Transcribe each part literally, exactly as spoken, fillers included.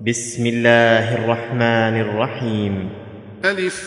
بسم الله الرحمن الرحيم. ألف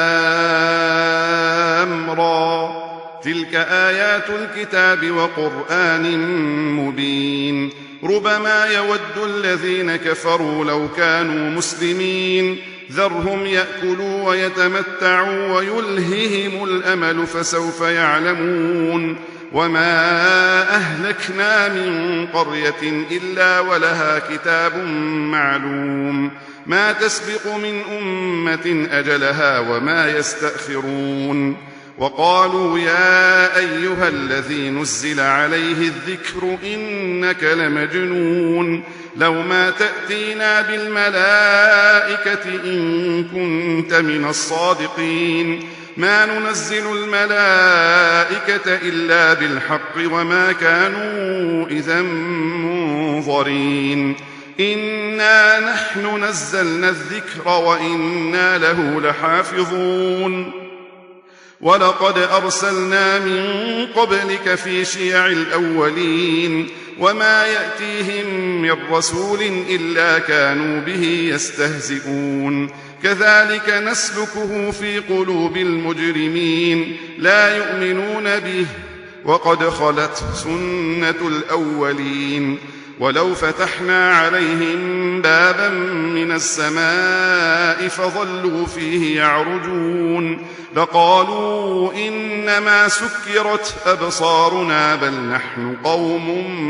لام را، تلك آيات الكتاب وقرآن مبين. ربما يود الذين كفروا لو كانوا مسلمين، ذرهم يأكلوا ويتمتعوا ويلههم الأمل فسوف يعلمون. وما أهلكنا من قرية إلا ولها كتاب معلوم، ما تسبق من أمة أجلها وما يستأخرون. وقالوا يا أيها الذي نزل عليه الذكر إنك لمجنون، لو ما تأتينا بالملائكة إن كنت من الصادقين، ما ننزل الملائكة إلا بالحق وما كانوا إذا منظرين. إنا نحن نزلنا الذكر وإنا له لحافظون. ولقد أرسلنا من قبلك في شيع الأولين، وما يأتيهم من رسول إلا كانوا به يستهزئون. كذلك نسلكه في قلوب المجرمين، لا يؤمنون به وقد خلت سنة الأولين. ولو فتحنا عليهم بابا من السماء فظلوا فيه يعرجون لقالوا إنما سكرت أبصارنا بل نحن قوم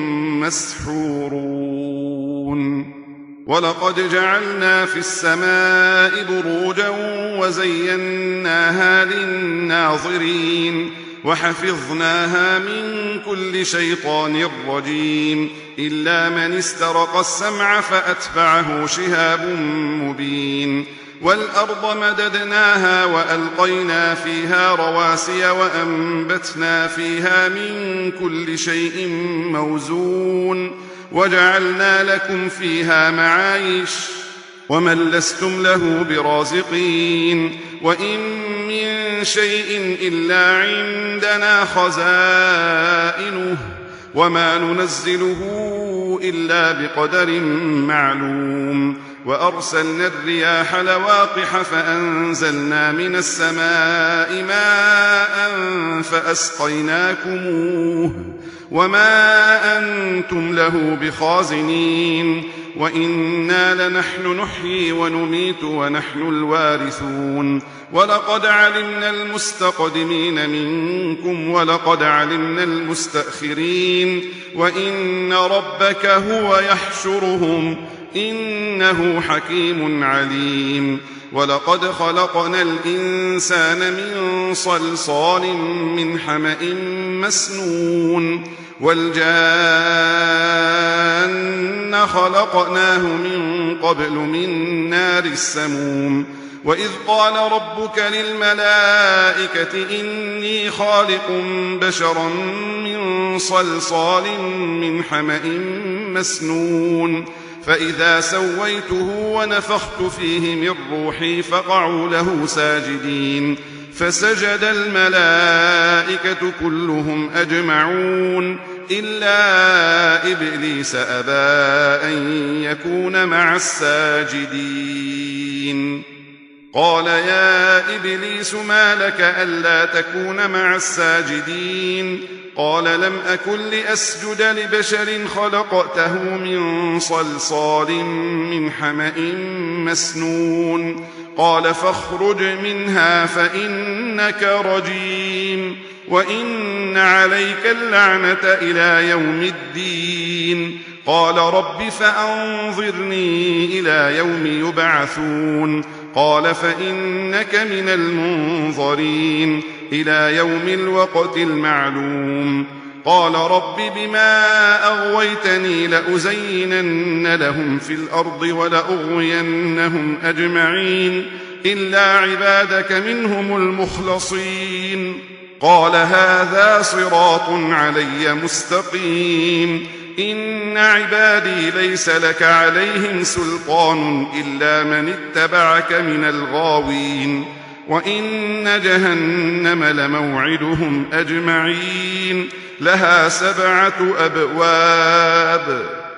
مسحورون. ولقد جعلنا في السماء بروجا وزيناها للناظرين وحفظناها من كل شيطان رجيم إلا من استرق السمع فأتبعه شهاب مبين. والأرض مددناها وألقينا فيها رواسي وأنبتنا فيها من كل شيء موزون وجعلنا لكم فيها معايش ومن لستم له برازقين. وإن من شيء إلا عندنا خزائنه وما ننزله إلا بقدر معلوم. وأرسلنا الرياح لواقح فأنزلنا من السماء ماء فأسقيناكموه وما أنتم له بخازنين. وإنا لنحن نحيي ونميت ونحن الوارثون. ولقد علمنا المستقدمين منكم ولقد علمنا المستأخرين وإن ربك هو يحشرهم إنه حكيم عليم. ولقد خلقنا الإنسان من صلصال من حمأ مسنون والجان خلقناه من قبل من نار السموم. وإذ قال ربك للملائكة إني خالق بشرا من صلصال من حمأ مسنون فإذا سويته ونفخت فيه من روحي فقعوا له ساجدين فسجد الملائكة كلهم أجمعون إلا إبليس أبى أن يكون مع الساجدين. قال يا إبليس ما لك ألا تكون مع الساجدين؟ قال لم أكن لأسجد لبشر خلقته من صلصال من حمأ مسنون. قال فاخرج منها فإنك رجيم وإن عليك اللعنة إلى يوم الدين. قال رب فأنظرني إلى يوم يبعثون. قال فإنك من المنظرين إلى يوم الوقت المعلوم. قال رب بما أغويتني لأزينن لهم في الأرض ولأغوينهم أجمعين إلا عبادك منهم المخلصين. قال هذا صراط علي مستقيم. إن عبادي ليس لك عليهم سلطان إلا من اتبعك من الغاوين. وإن جهنم لموعدهم أجمعين لها سبعة أبواب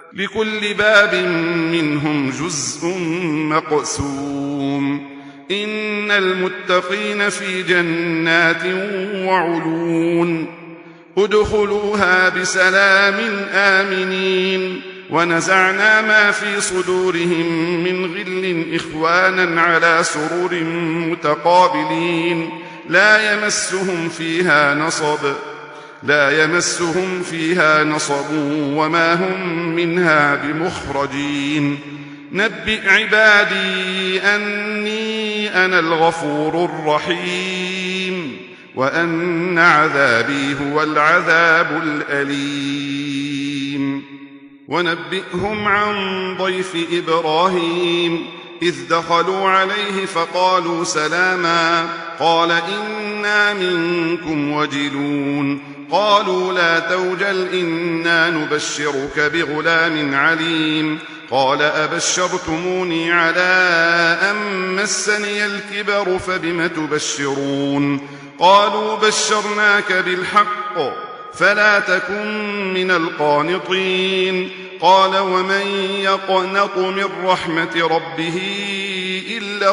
لكل باب منهم جزء مقسوم إن المتقين في جنات وعيون ادخلوها بسلام آمنين ونزعنا ما في صدورهم من غل إخوانا على سرور متقابلين لا يمسهم فيها نصب لا يمسهم فيها نصب وما هم منها بمخرجين نبئ عبادي أني أنا الغفور الرحيم وأن عذابي هو العذاب الأليم ونبئهم عن ضيف إبراهيم إذ دخلوا عليه فقالوا سلاما قال إنا منكم وجلون قالوا لا توجل إنا نبشرك بغلام عليم قال أبشرتموني على أن مسني الكبر فبم تبشرون قالوا بشرناك بالحق فلا تكن من القانطين قال ومن يقنط من رحمة ربه إلا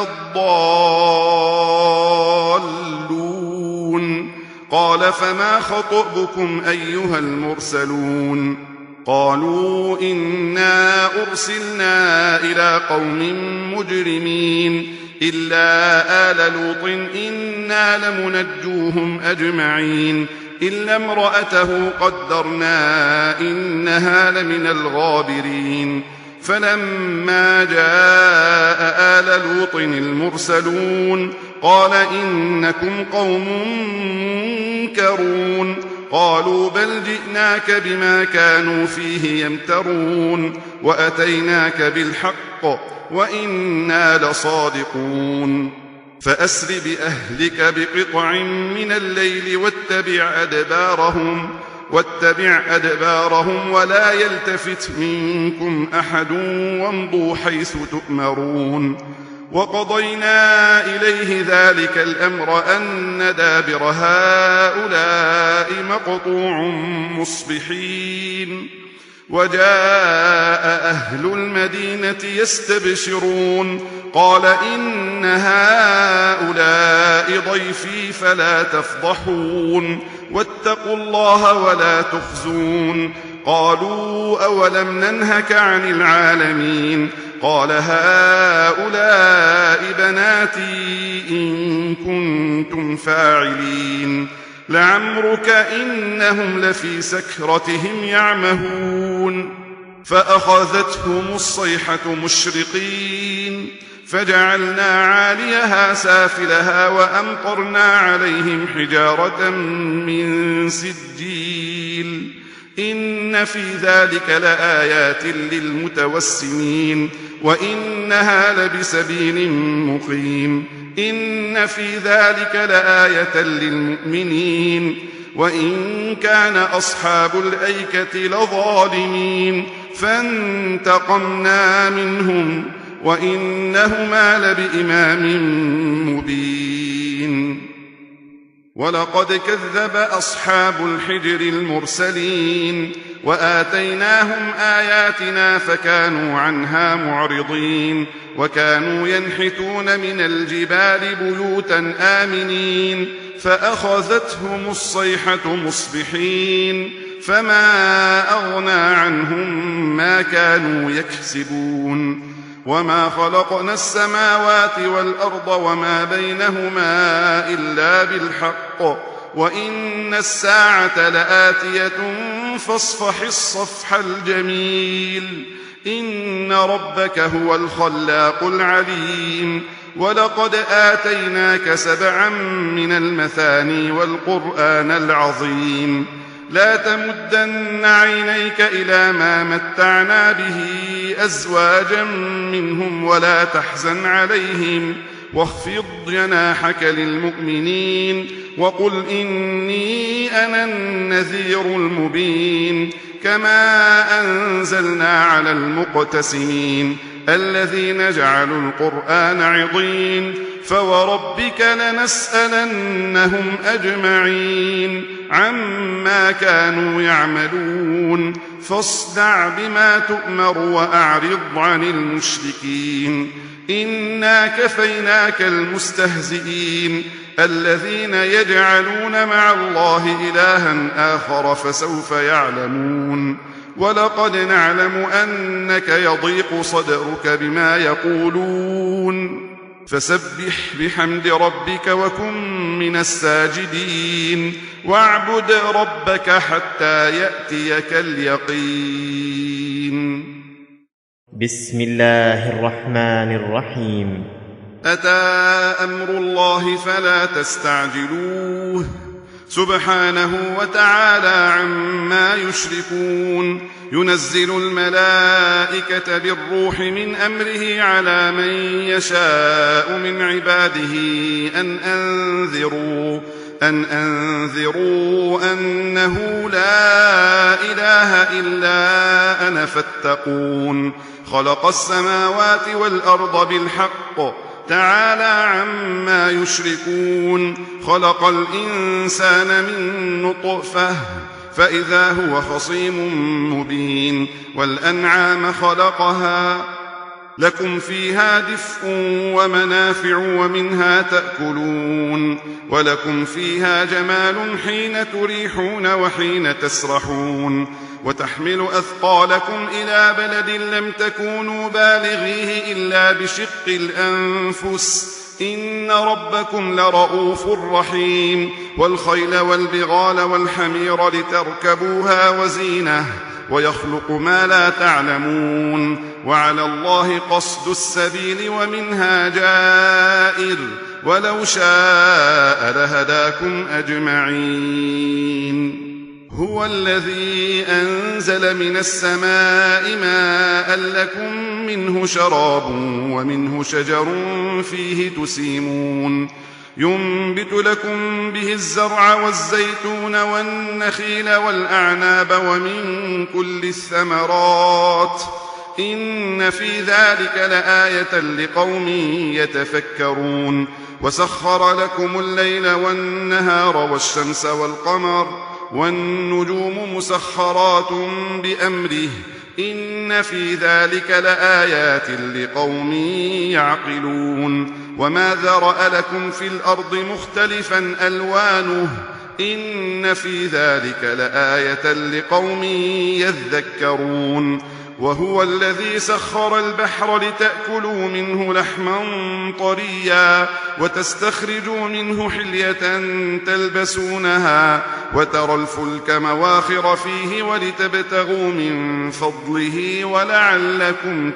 الضالون قال فما خطبكم أيها المرسلون قالوا إنا أرسلنا إلى قوم مجرمين إلا آل لوط إنا لمنجوهم أجمعين إلا امرأته قدرنا إنها لمن الغابرين فلما جاء آل لوط المرسلون قال إنكم قوم منكرون قالوا بل جئناك بما كانوا فيه يمترون وأتيناك بالحق وإنا لصادقون فأسر بأهلك بقطع من الليل واتبع أدبارهم واتبع أدبارهم ولا يلتفت منكم أحد وامضوا حيث تؤمرون وقضينا إليه ذلك الأمر أن دابر هؤلاء مقطوع مصبحين وجاء أهل المدينة يستبشرون قال إن هؤلاء ضيفي فلا تفضحون واتقوا الله ولا تخزون قالوا أولم ننهك عن العالمين قال هؤلاء بناتي إن كنتم فاعلين لعمرك إنهم لفي سكرتهم يعمهون فأخذتهم الصيحة مشرقين فجعلنا عاليها سافلها وأمطرنا عليهم حجارة من سجيل إن في ذلك لآيات للمتوسمين وإنها لبسبيل مقيم إن في ذلك لآية للمؤمنين وإن كان أصحاب الأيكة لظالمين فانتقمنا منهم وإنهما لبإمام مبين ولقد كذب أصحاب الحجر المرسلين وآتيناهم آياتنا فكانوا عنها معرضين وكانوا ينحتون من الجبال بيوتا آمنين فأخذتهم الصيحة مصبحين فما أغنى عنهم ما كانوا يكسبون وما خلقنا السماوات والأرض وما بينهما إلا بالحق وإن الساعة لآتية فاصفح الصفح الجميل إن ربك هو الخلاق العليم ولقد آتيناك سبعا من المثاني والقرآن العظيم لا تمدن عينيك إلى ما متعنا به أزواجا منهم ولا تحزن عليهم واخفض جناحك للمؤمنين وقل إني أنا النذير المبين كما أنزلنا على المقتسمين الذين جعلوا القرآن عضين فوربك لنسألنهم أجمعين عما كانوا يعملون فاصدع بما تؤمر وأعرض عن المشركين إنا كفيناك المستهزئين الذين يجعلون مع الله إلها آخر فسوف يعلمون ولقد نعلم أنك يضيق صدرك بما يقولون فسبح بحمد ربك وكن من الساجدين واعبد ربك حتى يأتيك اليقين. بسم الله الرحمن الرحيم. أتى أمر الله فلا تستعجلوه سبحانه وتعالى عما يشركون ينزل الملائكة بالروح من أمره على من يشاء من عباده أن أنذروا أن أنذروا أنه لا إله إلا أنا فاتقون خلق السماوات والأرض بالحق تعالى عما يشركون خلق الإنسان من نطفة فإذا هو خصيم مبين والأنعام خلقها لكم فيها دفء ومنافع ومنها تأكلون ولكم فيها جمال حين تريحون وحين تسرحون وتحمل أثقالكم إلى بلد لم تكونوا بالغيه إلا بشق الأنفس إن ربكم لرؤوف رحيم والخيل والبغال والحمير لتركبوها وزينة ويخلق ما لا تعلمون وعلى الله قصد السبيل ومنها جائر ولو شاء لهداكم أجمعين. هو الذي أنزل من السماء ماء لكم منه شراب ومنه شجر فيه تسيمون ينبت لكم به الزرع والزيتون والنخيل والأعناب ومن كل الثمرات إن في ذلك لآية لقوم يتفكرون وسخر لكم الليل والنهار والشمس والقمر والنجوم مسخرات بأمره إن في ذلك لآيات لقوم يعقلون وما ذرأ لكم في الأرض مختلفا ألوانه إن في ذلك لآية لقوم يذكرون وهو الذي سخر البحر لتأكلوا منه لحما طريا وتستخرجوا منه حلية تلبسونها وترى الفلك مواخر فيه ولتبتغوا من فضله ولعلكم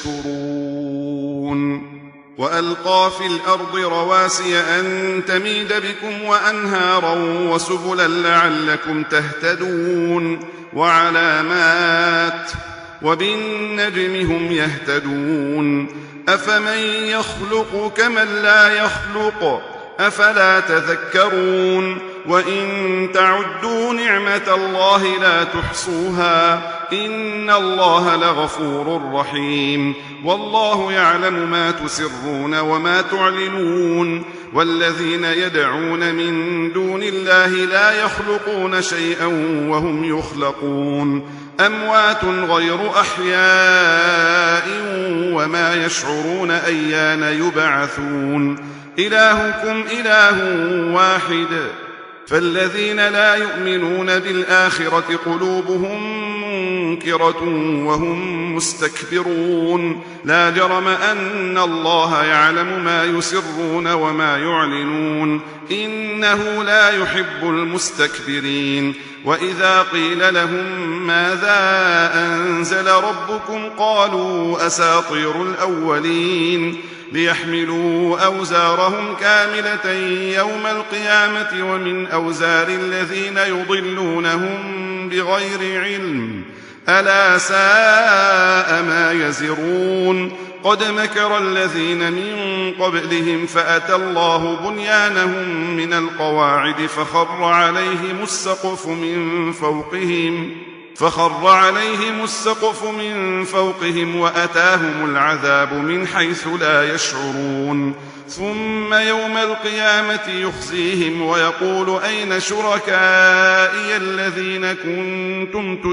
تشكرون وألقى في الأرض رواسي أن تميد بكم وأنهارا وسبلا لعلكم تهتدون وعلامات وبالنجم هم يهتدون أفمن يخلق كمن لا يخلق أفلا تذكرون وإن تعدوا نعمة الله لا تحصوها إن الله لغفور رحيم والله يعلم ما تسرون وما تعلنون والذين يدعون من دون الله لا يخلقون شيئا وهم يخلقون أموات غير أحياء وما يشعرون أيان يبعثون إلهكم إله واحد فالذين لا يؤمنون بالآخرة قلوبهم منكرة وهم مستكبرون لا جرم أن الله يعلم ما يسرون وما يعلنون إنه لا يحب المستكبرين وإذا قيل لهم ماذا أنزل ربكم قالوا أساطير الأولين ليحملوا أوزارهم كاملة يوم القيامة ومن أوزار الذين يضلونهم بغير علم ألا ساء ما يزرون قد مكر الذين من قبلهم فأتى الله بنيانهم من القواعد فخر عليهم السقف من فوقهم فخر عليهم السقف من فوقهم وأتاهم العذاب من حيث لا يشعرون ثم يوم القيامة يخزيهم ويقول أين شركائي الذين كنتم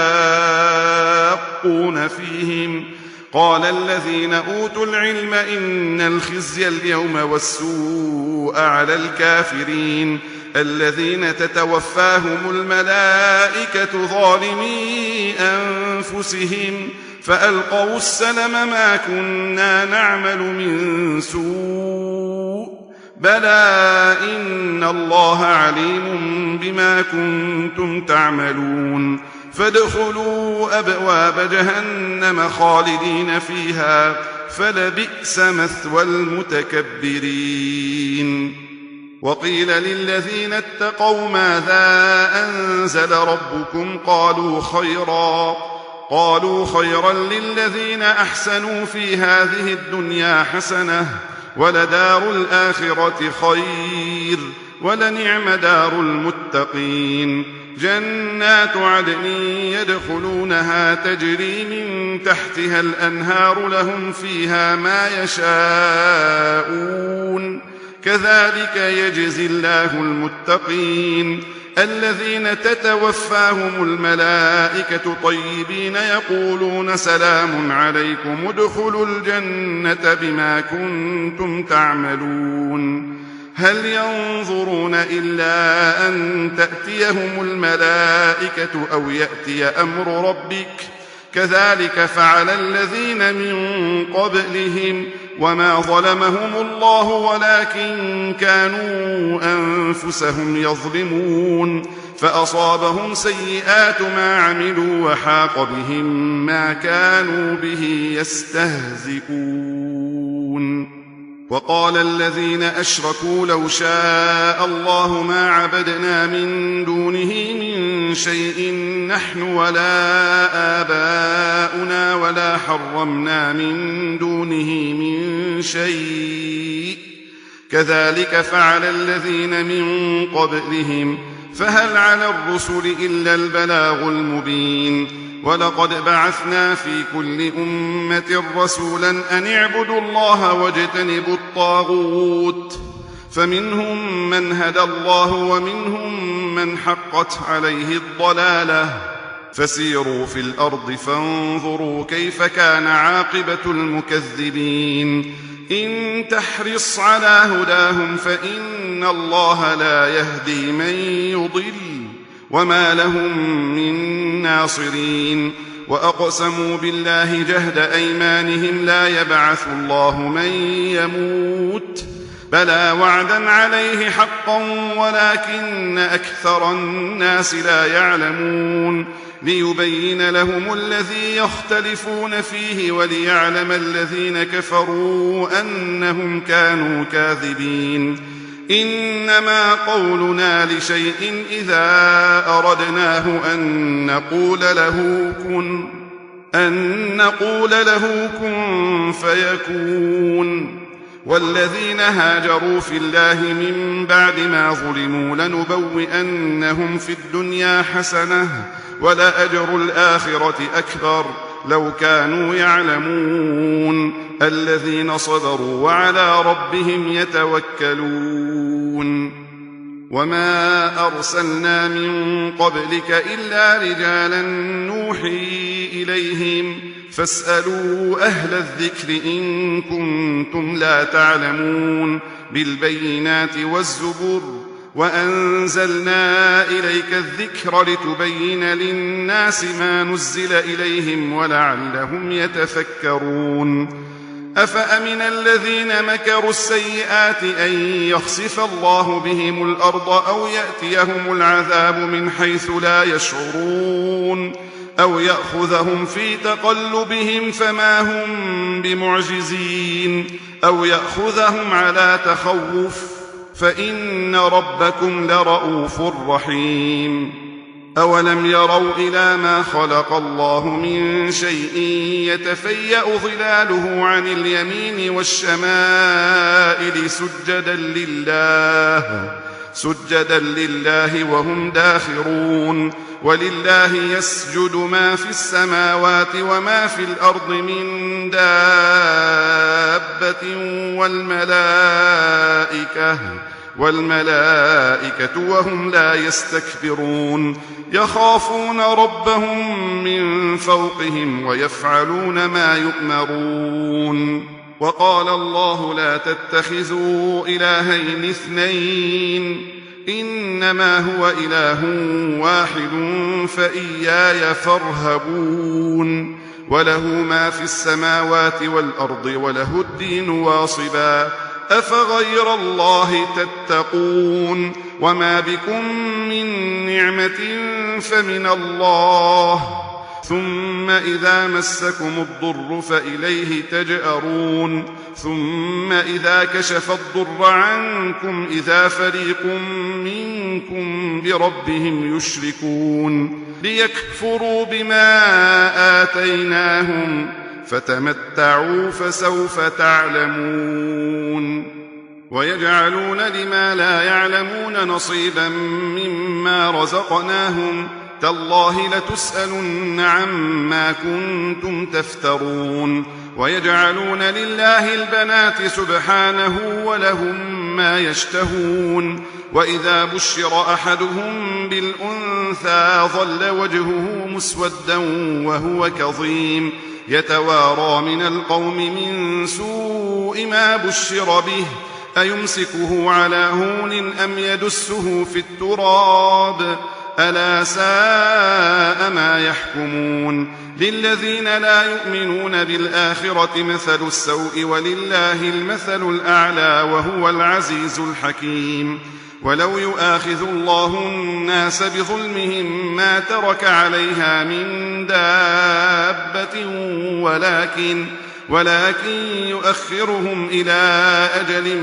تشاقون فيهم قال الذين أوتوا العلم إن الخزي اليوم والسوء على الكافرين الذين تتوفاهم الملائكة ظالمي أنفسهم فألقوا السلم ما كنا نعمل من سوء بلى إن الله عليم بما كنتم تعملون فادخلوا أبواب جهنم خالدين فيها فلبئس مثوى المتكبرين وقيل للذين اتقوا ماذا أنزل ربكم قالوا خيرا قالوا خيرا للذين أحسنوا في هذه الدنيا حسنة ولدار الآخرة خير ولنعم دار المتقين جنات عدن يدخلونها تجري من تحتها الأنهار لهم فيها ما يشاءون كذلك يجزي الله المتقين الذين تتوفاهم الملائكة طيبين يقولون سلام عليكم ادخلوا الجنة بما كنتم تعملون هل ينظرون إلا أن تأتيهم الملائكة أو يأتي أمر ربك كذلك فعل الذين من قبلهم وما ظلمهم الله ولكن كانوا أنفسهم يظلمون فأصابهم سيئات ما عملوا وحاق بهم ما كانوا به يستهزئون وقال الذين أشركوا لو شاء الله ما عبدنا من دونه من شيء نحن ولا آباؤنا ولا حرمنا من دونه من شيء كذلك فعل الذين من قبلهم فهل على الرسل إلا البلاغ المبين ولقد بعثنا في كل أمة رسولا أن اعبدوا الله واجتنبوا الطاغوت فمنهم من هدى الله ومنهم من حقت عليه الضلالة فسيروا في الأرض فانظروا كيف كان عاقبة المكذبين إن تحرص على هداهم فإن الله لا يهدي من يضل وما لهم من ناصرين وأقسموا بالله جهد أيمانهم لا يبعث الله من يموت بلى وعدا عليه حقا ولكن أكثر الناس لا يعلمون ليبين لهم الذي يختلفون فيه وليعلم الذين كفروا أنهم كانوا كاذبين إنما قولنا لشيء إذا أردناه أن نقول له كن أن نقول له كن فيكون والذين هاجروا في الله من بعد ما ظلموا لنبوئنهم في الدنيا حسنة ولأجر الآخرة أكبر لو كانوا يعلمون الذين صبروا وعلى ربهم يتوكلون وما أرسلنا من قبلك إلا رجالا نوحي إليهم فاسألوا أهل الذكر إن كنتم لا تعلمون بالبينات والزبر وأنزلنا إليك الذكر لتبين للناس ما نزل إليهم ولعلهم يتفكرون أفأمن الذين مكروا السيئات أن يخسف الله بهم الأرض أو يأتيهم العذاب من حيث لا يشعرون أو يأخذهم في تقلبهم فما هم بمعجزين أو يأخذهم على تخوف فإن ربكم لرؤوف رحيم أولم يروا إلى ما خلق الله من شيء يتفيأ ظلاله عن اليمين والشمائل سجدا لله سجدا لله وهم داخرون ولله يسجد ما في السماوات وما في الأرض من دابة والملائكة والملائكة وهم لا يستكبرون يخافون ربهم من فوقهم ويفعلون ما يؤمرون وقال الله لا تتخذوا إلهين اثنين إنما هو إله واحد فإياي فارهبون وله ما في السماوات والأرض وله الدين واصبا أفغير الله تتقون وما بكم من نعمة فمن الله ثم إذا مسكم الضر فإليه تجأرون ثم إذا كشف الضر عنكم إذا فريق منكم بربهم يشركون ليكفروا بما آتيناهم فتمتعوا فسوف تعلمون ويجعلون لما لا يعلمون نصيبا مما رزقناهم تالله لتسألن عما كنتم تفترون ويجعلون لله البنات سبحانه ولهم ما يشتهون وإذا بشر أحدهم بالأنثى ظل وجهه مسودا وهو كظيم يتوارى من القوم من سوء ما بشر به أيمسكه على هون أم يدسه في التراب ألا ساء ما يحكمون للذين لا يؤمنون بالآخرة مثل السوء ولله المثل الأعلى وهو العزيز الحكيم ولو يؤاخذ الله الناس بظلمهم ما ترك عليها من دابة ولكن ولكن يؤخرهم إلى أجل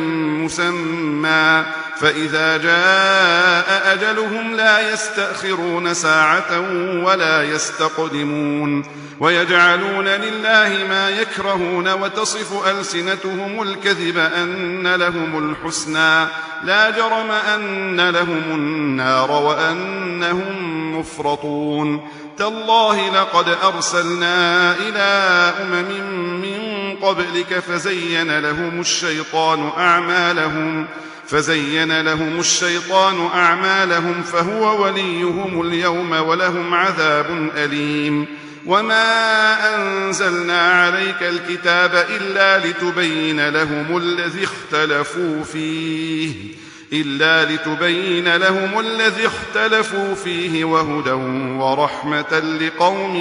مسمى فإذا جاء أجلهم لا يستأخرون ساعة ولا يستقدمون ويجعلون لله ما يكرهون وتصف ألسنتهم الكذب أن لهم الحسنى لا جرم أن لهم النار وأنهم مفرطون تالله لقد أرسلنا إلى أمم من قبلك فزين لهم الشيطان أعمالهم فزين لهم الشيطان أعمالهم فهو وليهم اليوم ولهم عذاب أليم وما أنزلنا عليك الكتاب إلا لتبين لهم الذي اختلفوا فيه إلا لتبين لهم الذي اختلفوا فيه وهدى ورحمة لقوم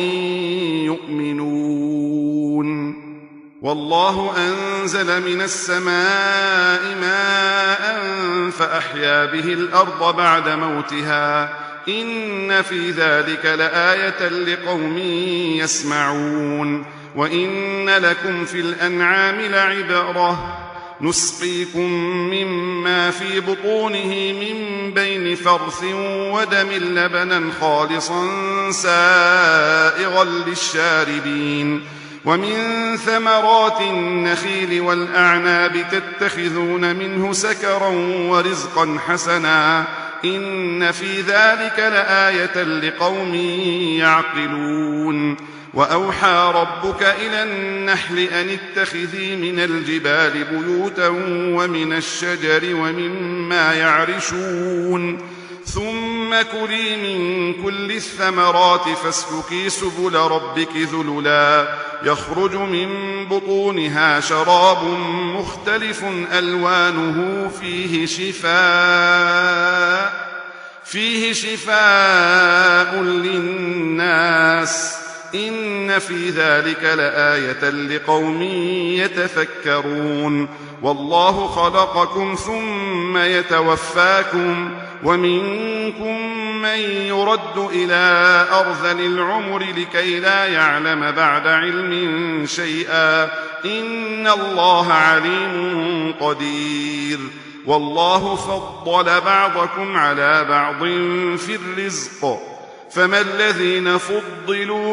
يؤمنون والله أنزل من السماء ماء فأحيا به الأرض بعد موتها إن في ذلك لآية لقوم يسمعون وإن لكم في الأنعام لعبرة نسقيكم مما في بطونه من بين فرث ودم لبنا خالصا سائغا للشاربين ومن ثمرات النخيل والأعناب تتخذون منه سكرا ورزقا حسنا إن في ذلك لآية لقوم يعقلون وأوحى ربك إلى النحل أن اتخذي من الجبال بيوتا ومن الشجر ومما يعرشون ثم كلي من كل الثمرات فاسلكي سبل ربك ذللا يخرج من بطونها شراب مختلف ألوانه فيه شفاء فيه شفاء للناس إن في ذلك لآية لقوم يتفكرون والله خلقكم ثم يتوفاكم ومنكم من يرد إلى أرذل العمر لكي لا يعلم بعد علم شيئا إن الله عليم قدير والله فضل بعضكم على بعض في الرزق فما الذين فضلوا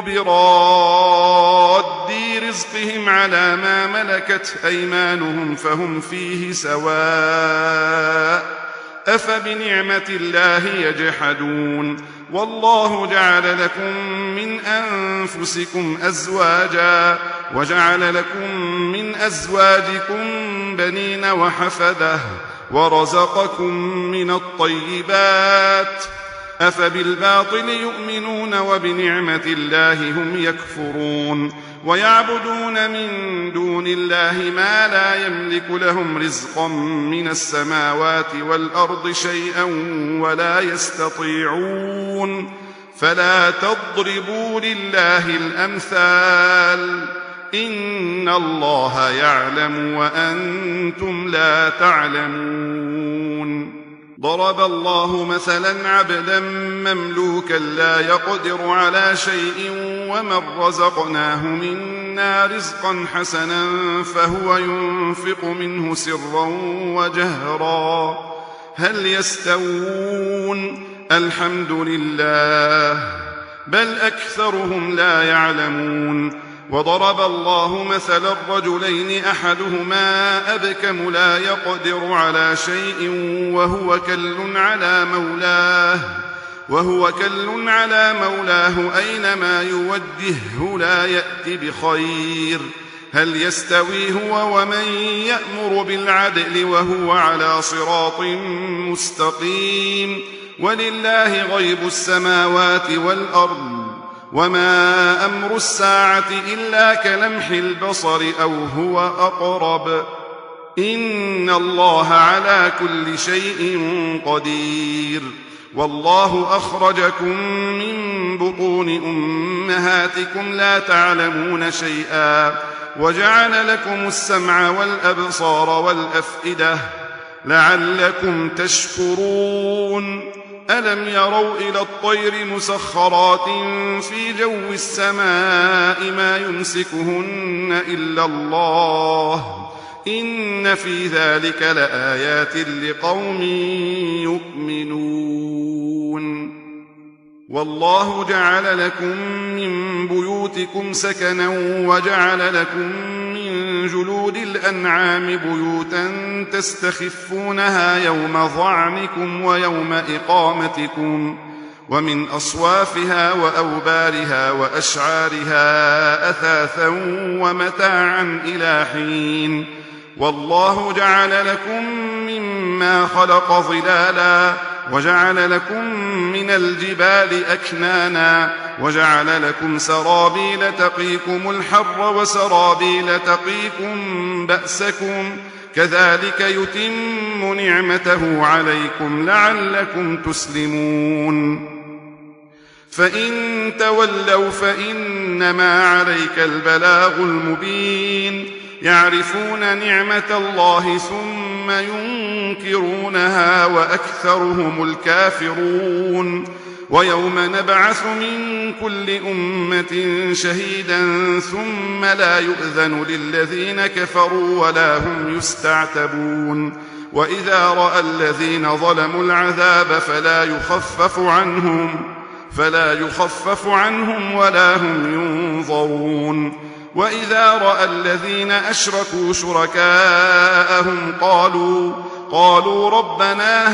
براد رزقهم على ما ملكت أيمانهم فهم فيه سواء أفبنعمة الله يجحدون والله جعل لكم من أنفسكم أزواجا وجعل لكم من أزواجكم بنين وحفدة ورزقكم من الطيبات أفبالباطل يؤمنون وبنعمة الله هم يكفرون ويعبدون من دون الله ما لا يملك لهم رزقا من السماوات والأرض شيئا ولا يستطيعون فلا تضربوا لله الأمثال إن الله يعلم وأنتم لا تعلمون ضرب الله مثلا عبدا مملوكا لا يقدر على شيء ومن رزقناه منا رزقا حسنا فهو ينفق منه سرا وجهرا هل يستوون الحمد لله بل أكثرهم لا يعلمون وضرب الله مثلا الرجلين أحدهما أبكم لا يقدر على شيء وهو كل على مولاه وهو كل على مولاه أينما يوجهه لا يأتي بخير هل يستوي هو ومن يأمر بالعدل وهو على صراط مستقيم ولله غيب السماوات والأرض وما أمر الساعة إلا كلمح البصر أو هو أقرب إن الله على كل شيء قدير والله أخرجكم من بطون أمهاتكم لا تعلمون شيئا وجعل لكم السمع والأبصار والأفئدة لعلكم تشكرون ألم يروا إلى الطير مسخرات في جو السماء ما يمسكهن إلا الله إن في ذلك لآيات لقوم يؤمنون والله جعل لكم من بيوتكم سكنا وجعل لكم من جلود الأنعام بيوتا تستخفونها يوم ظعنكم ويوم إقامتكم ومن أصوافها وأوبارها وأشعارها أثاثا ومتاعا إلى حين والله جعل لكم مما خلق ظلالا وجعل لكم من الجبال أكنانا وجعل لكم سرابيل تقيكم الحر وسرابيل تقيكم بأسكم كذلك يتم نعمته عليكم لعلكم تسلمون فإن تولوا فإنما عليك البلاغ المبين يعرفون نعمة الله ثم ينكرونها وأكثرهم الكافرون ويوم نبعث من كل أمة شهيدا ثم لا يؤذن للذين كفروا ولا هم يستعتبون وإذا رأى الذين ظلموا العذاب فلا يخفف عنهم فلا يخفف عنهم ولا هم ينظرون وإذا رأى الذين أشركوا شركاءهم قالوا قالوا ربنا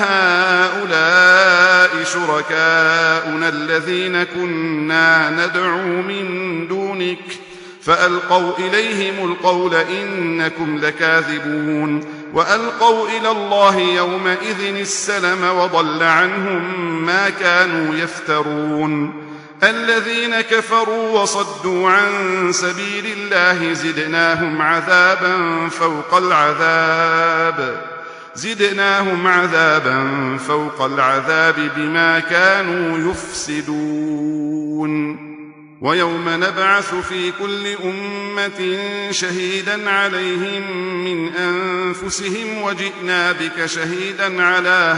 هؤلاء شركاؤنا الذين كنا ندعو من دونك فألقوا إليهم القول إنكم لكاذبون وألقوا إلى الله يومئذ السلم وضل عنهم ما كانوا يفترون الذين كفروا وصدوا عن سبيل الله زدناهم عذابا فوق العذاب زدناهم عذابا فوق العذاب بما كانوا يفسدون ويوم نبعث في كل أمة شهيدا عليهم من أنفسهم وجئنا بك شهيدا على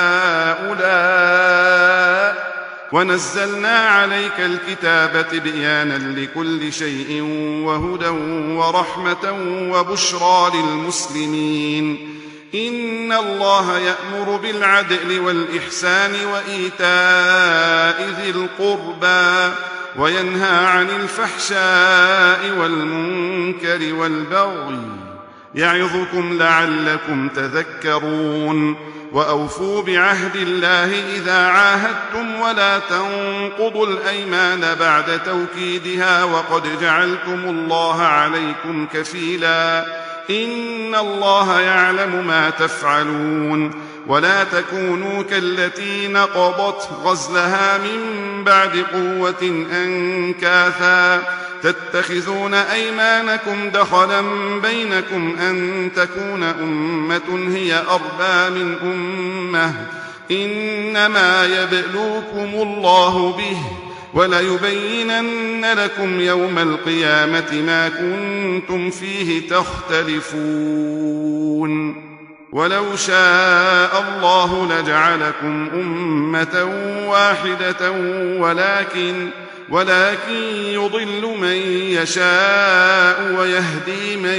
هؤلاء ونزلنا عليك الكتاب تبيانا لكل شيء وهدى ورحمة وبشرى للمسلمين إن الله يأمر بالعدل والإحسان وإيتاء ذي القربى وينهى عن الفحشاء والمنكر والبغي يعظكم لعلكم تذكرون وأوفوا بعهد الله إذا عاهدتم ولا تنقضوا الأيمان بعد توكيدها وقد جعلتم الله عليكم كفيلا إن الله يعلم ما تفعلون ولا تكونوا كالتي نقضت غزلها من بعد قوة أنكاثا تتخذون أيمانكم دخلا بينكم أن تكون أمة هي أربى من أمة إنما يبلوكم الله به وليبينن لكم يوم القيامة ما كنتم فيه تختلفون ولو شاء الله لجعلكم أمة واحدة ولكن ولكن يضل من يشاء ويهدي من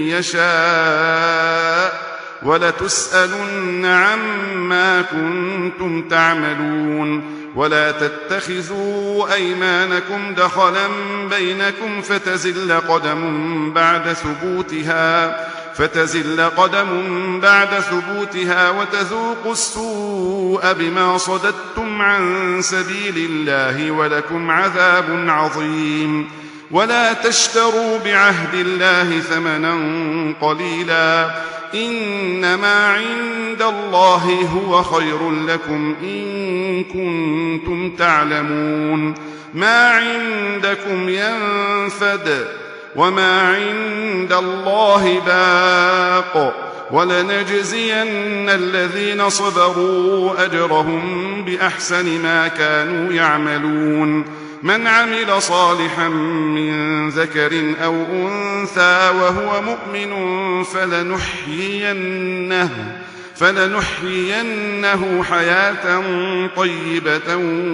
يشاء ولتسألن عما كنتم تعملون ولا تتخذوا أيمانكم دخلا بينكم فتزل قدم بعد ثبوتها فتزل قدم بعد ثبوتها وتذوقوا السوء بما صددتم عن سبيل الله ولكم عذاب عظيم ولا تشتروا بعهد الله ثمنا قليلا إنما عند الله هو خير لكم إن كنتم تعلمون ما عندكم ينفد وما عند الله باق ولنجزين الذين صبروا أجرهم بأحسن ما كانوا يعملون من عمل صالحا من ذكر أو أنثى وهو مؤمن فلنحيينه فلنحيينه حياة طيبة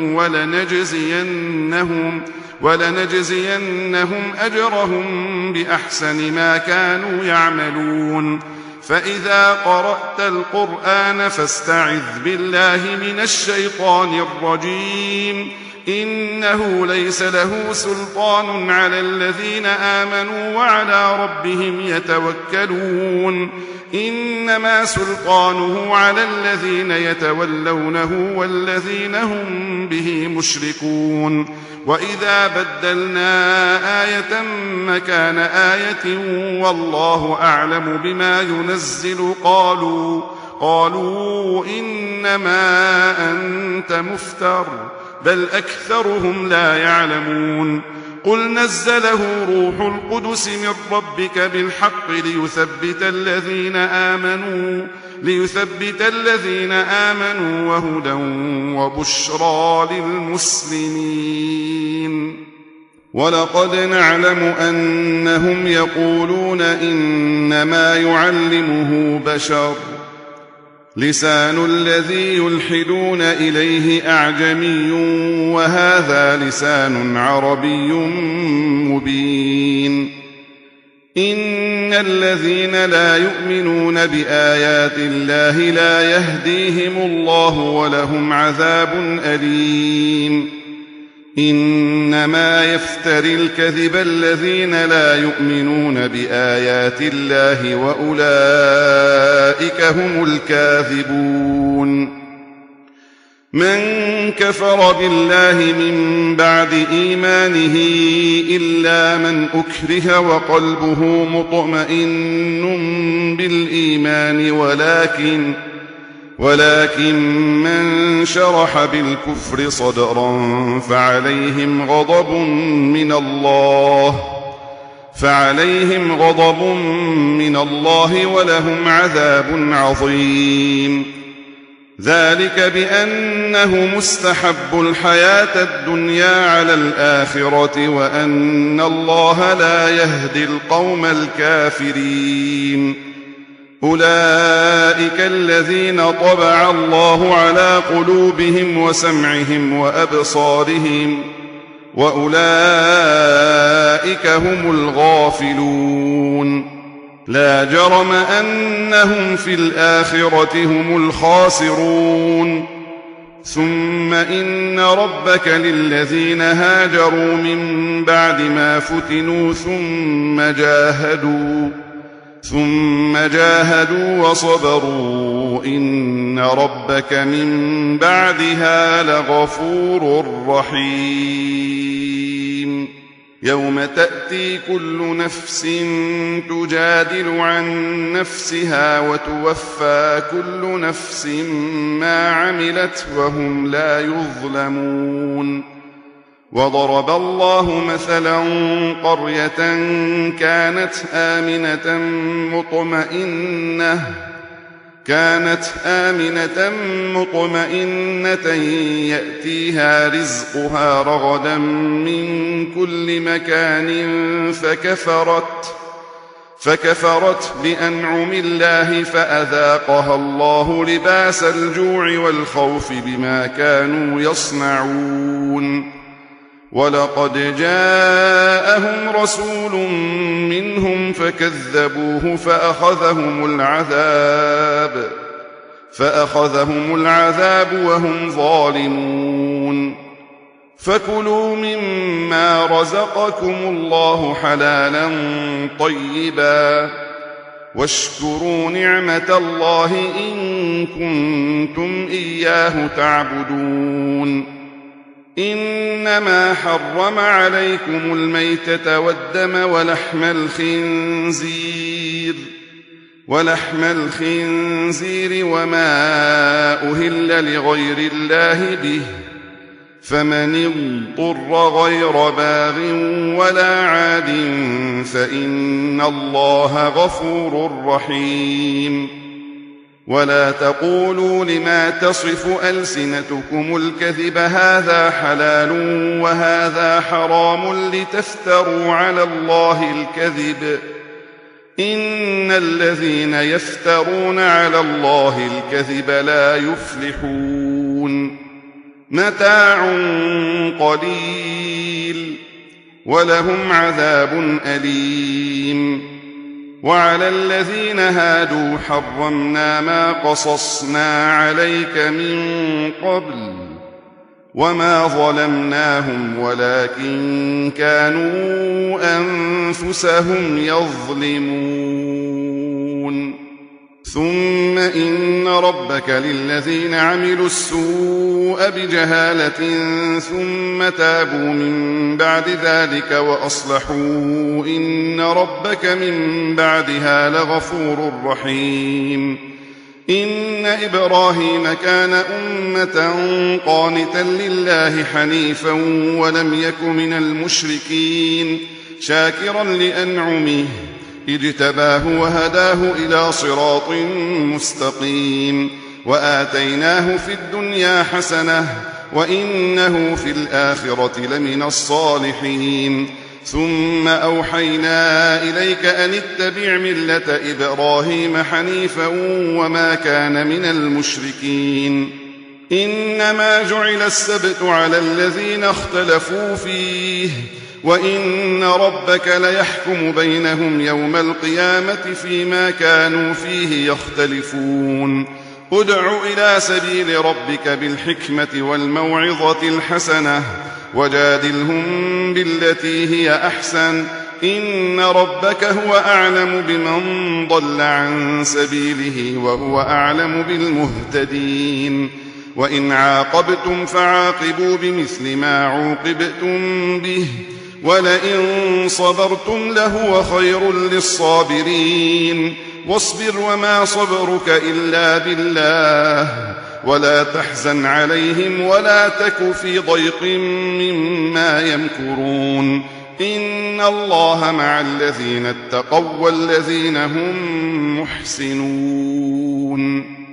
ولنجزينهم ولنجزينهم أجرهم بأحسن ما كانوا يعملون فإذا قرأت القرآن فاستعذ بالله من الشيطان الرجيم إنه ليس له سلطان على الذين آمنوا وعلى ربهم يتوكلون إنما سلطانه على الذين يتولونه والذين هم به مشركون وإذا بدلنا آية مكان آية والله أعلم بما ينزل قالوا قالوا إنما أنت مفتر بل أكثرهم لا يعلمون قل نزله روح القدس من ربك بالحق ليثبت الذين آمنوا ليثبت الذين آمنوا وهدى وبشرى للمسلمين ولقد نعلم أنهم يقولون إنما يعلمه بشر لسان الذي يلحدون إليه أعجمي وهذا لسان عربي مبين إن الذين لا يؤمنون بآيات الله لا يهديهم الله ولهم عذاب أليم إنما يفتري الكذب الذين لا يؤمنون بآيات الله وأولئك هم الكاذبون من كفر بالله من بعد إيمانه إلا من أكره وقلبه مطمئن بالإيمان ولكن ولكن من شرح بالكفر صدرا فعليهم غضب من الله فعليهم غضب من الله ولهم عذاب عظيم ذلك بأنه مستحب الحياة الدنيا على الآخرة وأن الله لا يهدي القوم الكافرين أولئك الذين طبع الله على قلوبهم وسمعهم وأبصارهم وأولئك هم الغافلون لا جرم أنهم في الآخرة هم الخاسرون ثم إن ربك للذين هاجروا من بعد ما فتنوا ثم جاهدوا ثم جاهدوا وصبروا إن ربك من بعدها لغفور رحيم يوم تأتي كل نفس تجادل عن نفسها وتوفى كل نفس ما عملت وهم لا يظلمون وضرب الله مثلا قرية كانت آمنة مطمئنة كانت آمنة مطمئنة يأتيها رزقها رغدا من كل مكان فكفرت فكفرت بأنعم الله فأذاقها الله لباس الجوع والخوف بما كانوا يصنعون ولقد جاءهم رسول منهم فكذبوه فأخذهم العذاب فأخذهم العذاب وهم ظالمون فكلوا مما رزقكم الله حلالا طيبا واشكروا نعمة الله إن كنتم إياه تعبدون إنما حرم عليكم الميتة والدم ولحم الخنزير ولحم الخنزير وما أهل لغير الله به فمن اضطر غير باغ ولا عاد فإن الله غفور رحيم ولا تقولوا لما تصف ألسنتكم الكذب هذا حلال وهذا حرام لتفتروا على الله الكذب إن الذين يفترون على الله الكذب لا يفلحون متاع قليل ولهم عذاب أليم وعلى الذين هادوا حرمنا ما قصصنا عليك من قبل وما ظلمناهم ولكن كانوا أنفسهم يظلمون ثم إن ربك للذين عملوا السوء بجهالة ثم تابوا من بعد ذلك وأصلحوا إن ربك من بعدها لغفور رحيم إن إبراهيم كان أمة قانتا لله حنيفا ولم يك من المشركين شاكرا لأنعمه اجتباه وهداه إلى صراط مستقيم وآتيناه في الدنيا حسنة وإنه في الآخرة لمن الصالحين ثم أوحينا إليك أن اتبع ملة إبراهيم حنيفا وما كان من المشركين إنما جعل السبت على الذين اختلفوا فيه وإن ربك ليحكم بينهم يوم القيامة فيما كانوا فيه يختلفون ادع إلى سبيل ربك بالحكمة والموعظة الحسنة وجادلهم بالتي هي أحسن إن ربك هو أعلم بمن ضل عن سبيله وهو أعلم بالمهتدين وإن عاقبتم فعاقبوا بمثل ما عوقبتم به ولئن صبرتم لهو خير للصابرين واصبر وما صبرك إلا بالله ولا تحزن عليهم ولا تك في ضيق مما يمكرون إن الله مع الذين اتقوا والذين هم محسنون